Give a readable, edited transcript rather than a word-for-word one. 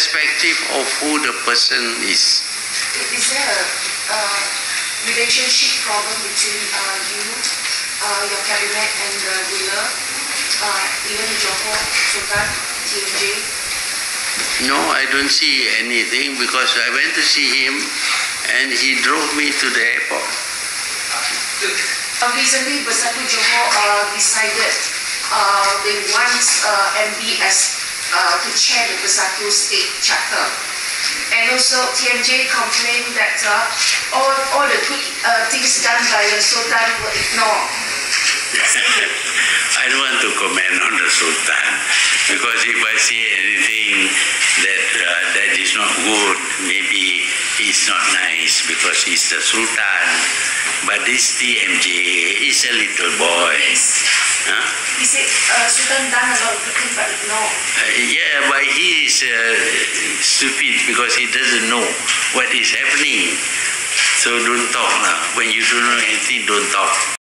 irrespective of who the person is. Is there a relationship problem between you, your cabinet, and the ruler, even Johor, Sultan, TMJ? No, I don't see anything because I went to see him and he drove me to the airport. Recently, Bersatu Johor decided they want MB to chair the Bersatu State Charter. And also TMJ complained that all the good things done by the Sultan were ignored. I don't want to comment on the Sultan because if I see anything that is not good, maybe it's not nice because he's the Sultan. But this TMJ is a little boy. Yes. Huh? He said Sultan done a lot of good things but ignored. Yeah, but he is stupid because he doesn't know what is happening. So don't talk now. When you don't know anything, don't talk.